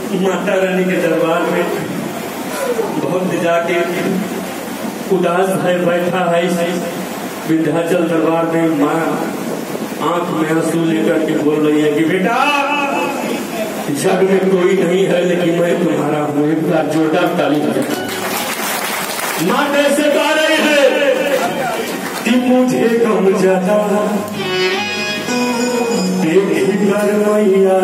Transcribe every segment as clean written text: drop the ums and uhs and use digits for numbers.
माता रानी के दरबार में भक्त जाके उदास है बैठा है विंध्याचल दरबार में। माँ आंख में आंसू लेकर के बोल रही है कि बेटा जग में कोई नहीं है लेकिन मैं तुम्हारा हूँ। एक बार जोरदार ताली बजाओ। माँ कैसे गा रही है कि मुझे गम जाता देखी कर मैया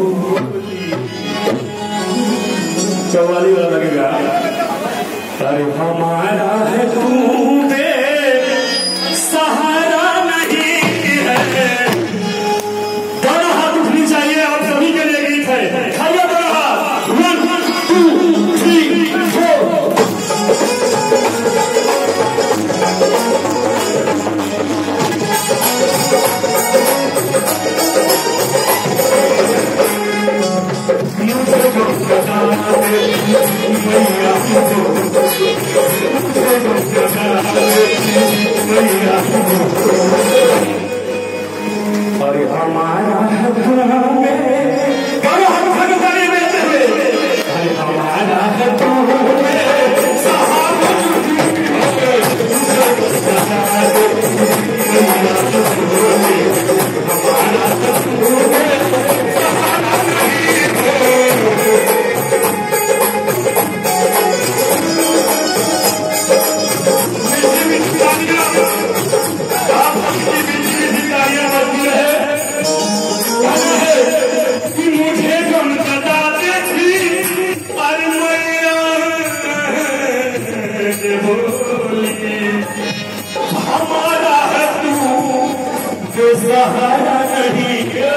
चौवाली वाला लगेगा। अरे हमारा है तू सहारा नहीं है। दोनों हाथ उठनी चाहिए। आप सभी के लिए गीत है। खाइए दोनों हाथ। 1 2 3 4। अरे हमारा है तू हमारा है तू हमारा है तू जो सहारा नहीं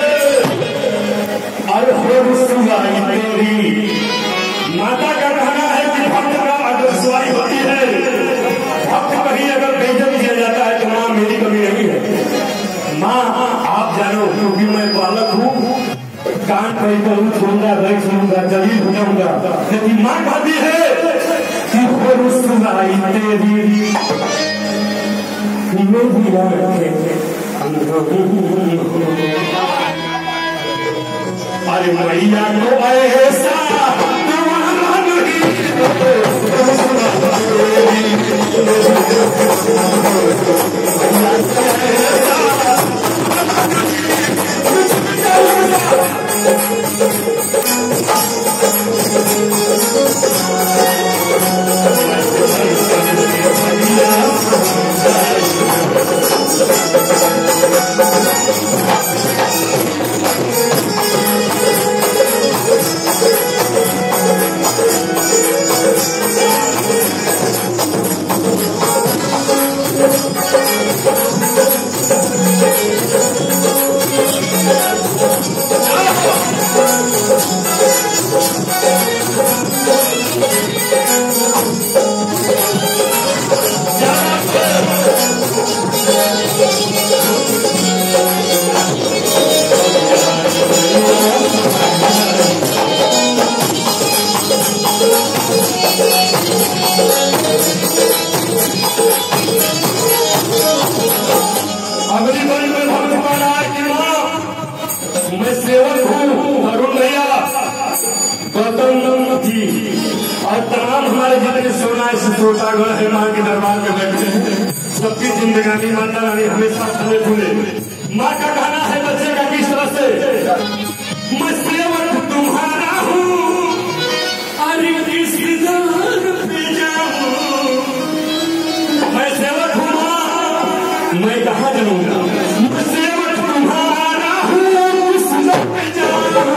और हो रुसवाई तेरी। माता का कहना है कि भक्त का अगर रुसवाई होती है, भक्त कहीं अगर बेइज्जत किया जाता है तो माँ मेरी कमी नहीं है। माँ आप जानो क्योंकि मैं बालक हूँ, कान पर करूँ सुनूंगा नहीं सुनूंगा जलील हो जाऊंगा, लेकिन माँ कहती है कि हो रुसवाई तेरी। अरे मैया को ऐसा और तमाम हमारे जितने सोना श्रोतागण है माँ के दरबार में बैठे हैं, सबकी जिंदगानी माता रानी हमेशा फले फूले। माँ का कहना है बच्चे का किस तरह से, मैं सेवक तुम्हारा हूँ अरे किस दर पे जाऊँ। मैं सेवक हूँ माँ, मैं कहाँ जाऊँगा। मैं सेवक तुम्हारा हूँ किस दर पे जाऊँ।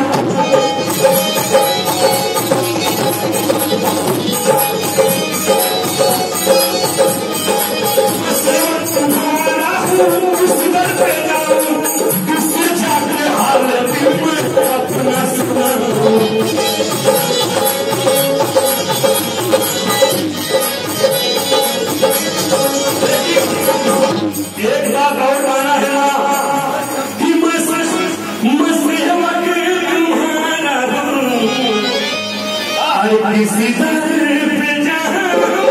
एक बात और माना है कि मैं किसी दर पे जाऊं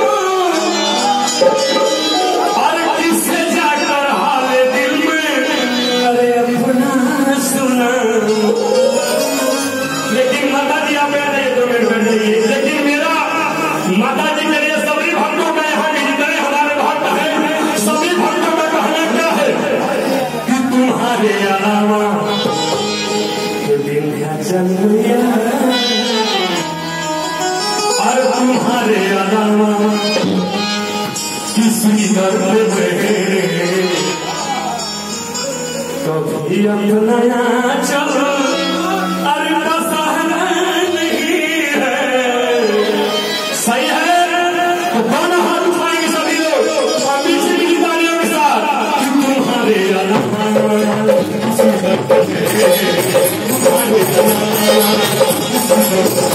और किससे जाकर हाले दिल में अरे अपना सुना। लेकिन माता जी आप बैठ जाइए, 2 मिनट बैठ जाइए। लेकिन मेरा माता जी के लिए सभी भक्तों का, यहाँ के जितने हमारे भक्त हैं, सभी भक्तों का कहना क्या है कि तुम्हारे अलावा विंध्याचल और तुम्हारे अलावा किसी दर पे कभी अपना चलो अरे बसाना नहीं है। सही है तो दोनों हाथ उठाएंगे सभी लोग और पीछे की तालियों के साथ कि तुम्हारे अलावा किसी दर पे तुम्हारे अलावा